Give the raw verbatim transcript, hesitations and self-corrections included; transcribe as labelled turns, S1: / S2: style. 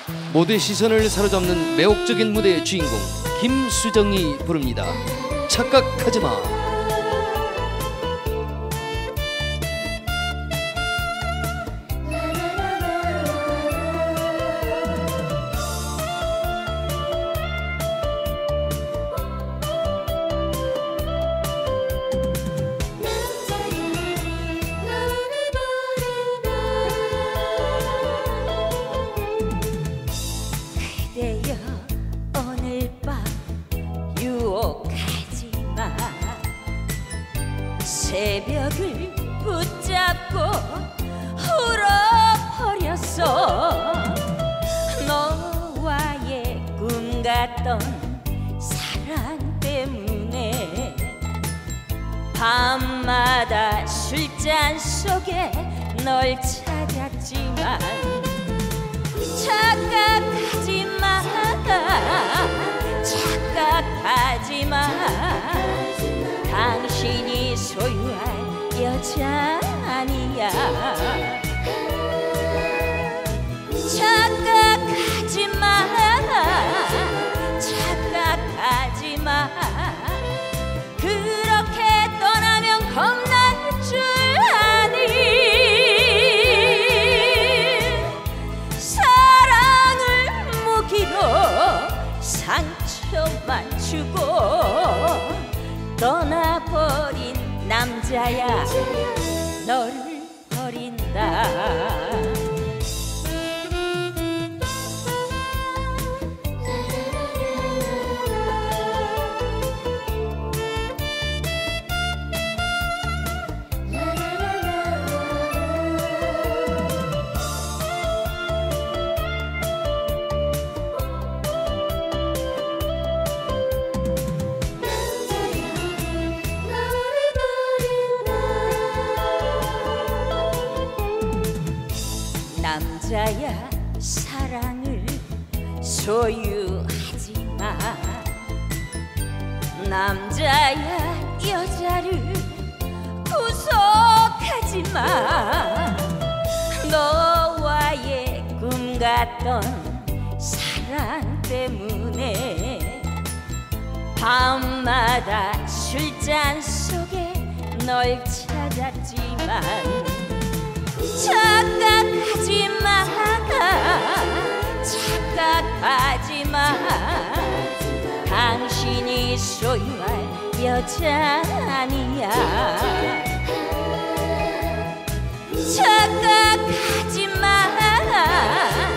S1: 모두의 시선을 사로잡는 매혹적인 무대의 주인공 김수정이 부릅니다. 착각하지마.
S2: 그대여 오늘 밤 유혹하지마. 새벽을 붙잡고 울어버렸어. 너와의 꿈 같던 사랑 때문에 밤마다 술잔 속에 널 찾았지만 착각하지마. 착각하지마. 당신이 소유할 여자 아니야. 착각하지마. 착각하지마. 그렇게 떠나면 겁날 줄 아니. 사랑을 무기로 상처만 주고 떠나버린 남자야 너를 버린다. 남자야 사랑을 소유하지마. 남자야 여자를 구속하지마. 너와의 꿈 같던 사랑 때문에 밤마다 술잔 속에 널 찾았지만 착각하지마. 착각하지마. 당신이 소유할 여자 아니야. 착각하지마.